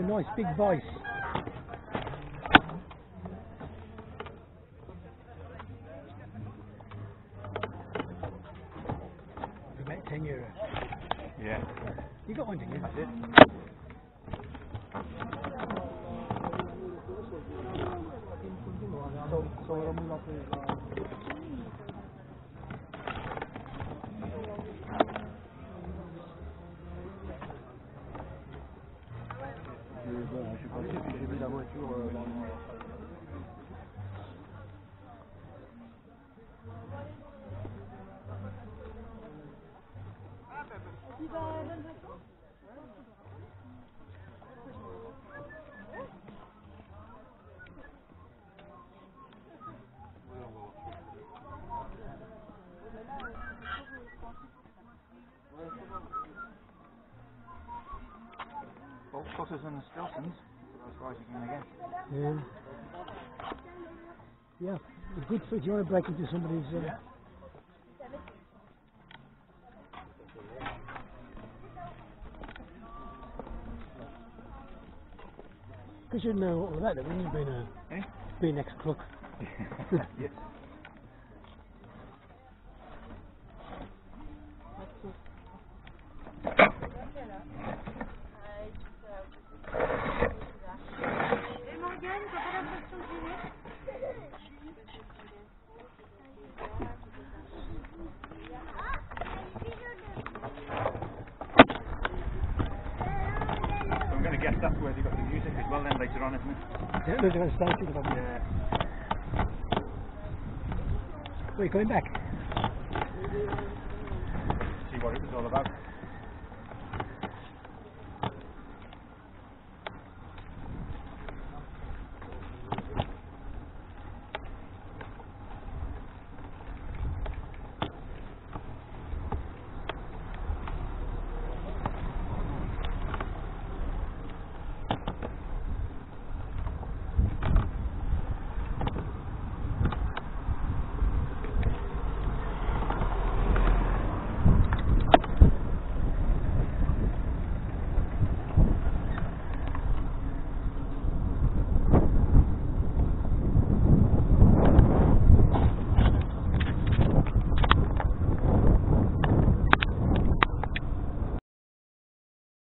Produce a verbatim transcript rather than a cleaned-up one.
nice big voice. About ten euro. Yeah. You got one, didn't you? That's it. So, so what am I up with? Je pensais que j'ai vu la voiture euh, dans le... Both cutters and the Stiltons, as far as you can again. Yeah. Yeah, it's good for if you want to break into somebody's. Uh, Yeah. Because you know what was that, wouldn't you? Being a Eh? being ex-crook. Yes. I'm going to guess that's where they got the music as well then later on, isn't it? Yeah, they're going to start it. Yeah. Were you coming back? See what it was all about.